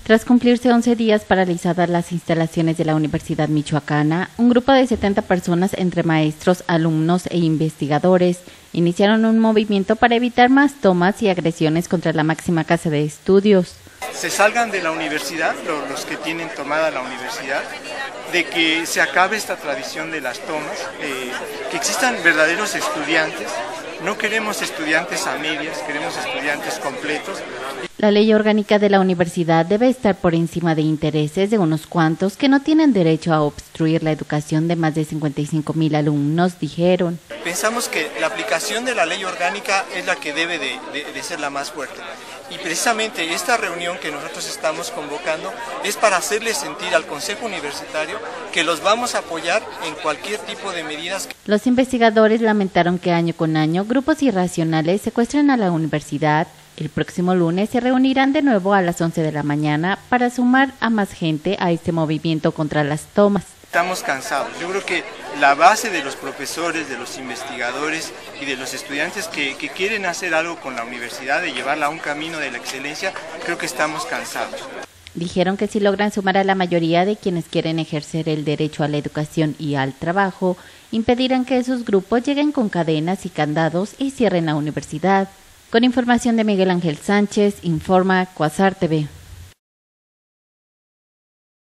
Tras cumplirse 11 días paralizadas las instalaciones de la Universidad Michoacana, un grupo de 70 personas entre maestros, alumnos e investigadores iniciaron un movimiento para evitar más tomas y agresiones contra la máxima casa de estudios. Se salgan de la universidad, los que tienen tomada la universidad, de que se acabe esta tradición de las tomas, que existan verdaderos estudiantes. No queremos estudiantes a medias, queremos estudiantes completos. La ley orgánica de la universidad debe estar por encima de intereses de unos cuantos que no tienen derecho a obstruir la educación de más de 55,000 alumnos, dijeron. Pensamos que la aplicación de la ley orgánica es la que debe de ser la más fuerte. Y precisamente esta reunión que nosotros estamos convocando es para hacerle sentir al Consejo Universitario que los vamos a apoyar en cualquier tipo de medidas. Los investigadores lamentaron que año con año grupos irracionales secuestran a la universidad. El próximo lunes se reunirán de nuevo a las 11 de la mañana para sumar a más gente a este movimiento contra las tomas. Estamos cansados. Yo creo que la base de los profesores, de los investigadores y de los estudiantes que quieren hacer algo con la universidad, de llevarla a un camino de la excelencia, creo que estamos cansados. Dijeron que si logran sumar a la mayoría de quienes quieren ejercer el derecho a la educación y al trabajo, impedirán que esos grupos lleguen con cadenas y candados y cierren la universidad. Con información de Miguel Ángel Sánchez, informa Cuasar TV.